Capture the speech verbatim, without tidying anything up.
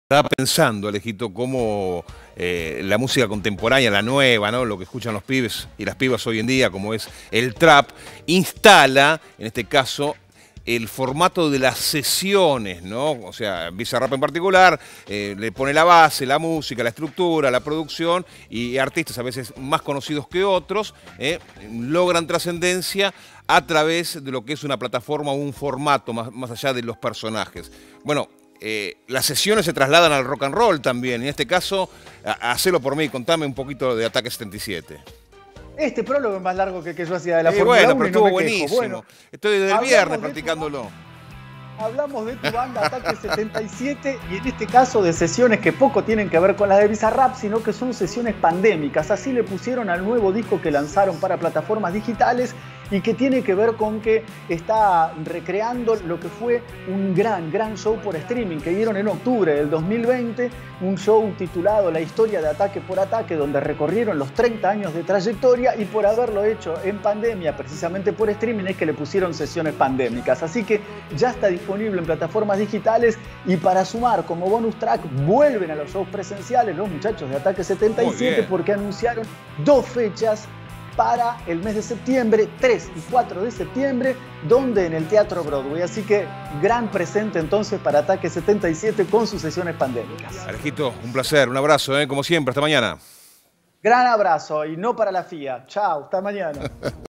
Estaba pensando, Alejito, cómo eh, la música contemporánea, la nueva, ¿no? Lo que escuchan los pibes y las pibas hoy en día, como es el trap, instala, en este caso, el formato de las sesiones, ¿no? O sea, Bizarrap en particular, eh, le pone la base, la música, la estructura, la producción, y artistas a veces más conocidos que otros, eh, logran trascendencia a través de lo que es una plataforma o un formato, más, más allá de los personajes. Bueno, Eh, las sesiones se trasladan al rock and roll también. En este caso, a, hacelo por mí, contame un poquito de Ataque setenta y siete. Este prólogo es más largo que el que yo hacía de la Eh, Fórmula bueno, uno pero y no estuvo me buenísimo. quejo. Bueno, Estoy desde el viernes practicándolo. Hablamos de tu banda Ataque setenta y siete y en este caso de sesiones que poco tienen que ver con las de Bizarrap, sino que son sesiones pandémicas. Así le pusieron al nuevo disco que lanzaron para plataformas digitales y que tiene que ver con que está recreando lo que fue un gran, gran show por streaming que dieron en octubre del dos mil veinte, un show titulado La historia de Ataque por Ataque, donde recorrieron los treinta años de trayectoria y por haberlo hecho en pandemia, precisamente por streaming, es que le pusieron sesiones pandémicas. Así que ya está disponible en plataformas digitales y para sumar como bonus track vuelven a los shows presenciales los muchachos de Ataque setenta y siete porque anunciaron dos fechas para el mes de septiembre, tres y cuatro de septiembre, donde en el Teatro Broadway. Así que gran presente entonces para Ataque setenta y siete con sus sesiones pandémicas. Alejito, un placer, un abrazo, ¿eh? Como siempre, hasta mañana. Gran abrazo y no para la F I A. Chao, hasta mañana.